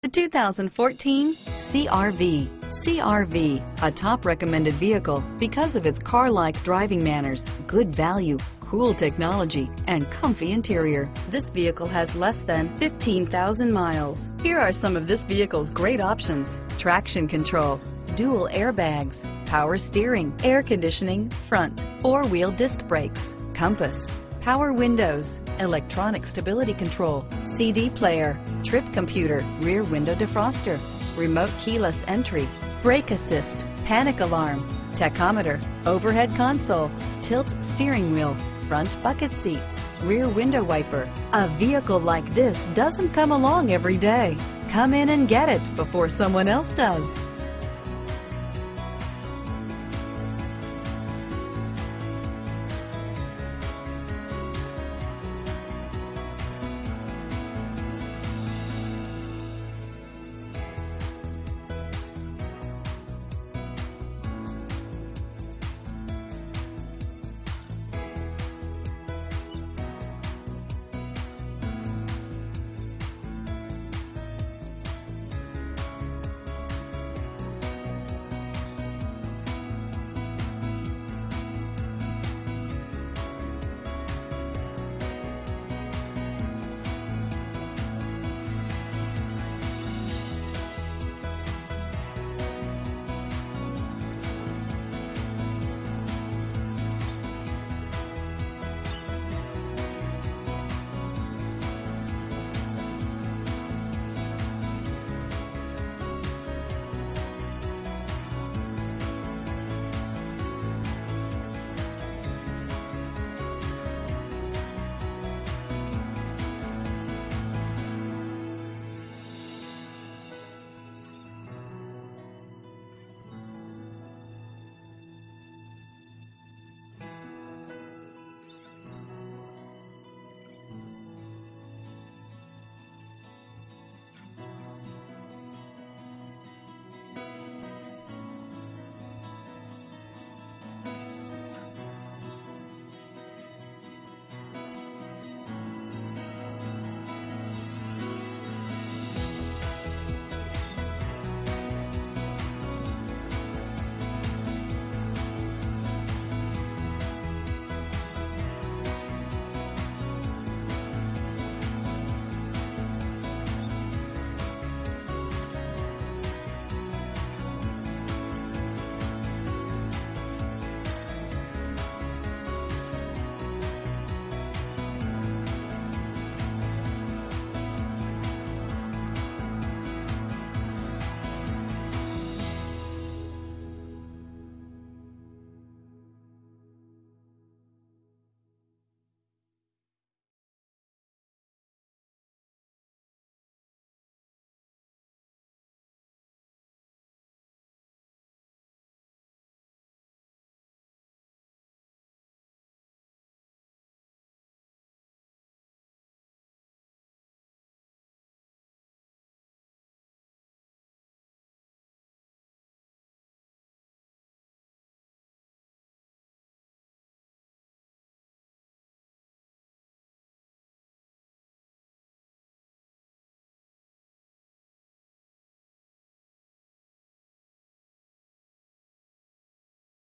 The 2014 CR-V. CR-V, a top recommended vehicle because of its car-like driving manners, good value, cool technology, and comfy interior. This vehicle has less than 15,000 miles. Here are some of this vehicle's great options: traction control, dual airbags, power steering, air conditioning, front, four-wheel disc brakes, compass, power windows, electronic stability control, CD player, trip computer, rear window defroster, remote keyless entry, brake assist, panic alarm, tachometer, overhead console, tilt steering wheel, front bucket seats, rear window wiper. A vehicle like this doesn't come along every day. Come in and get it before someone else does.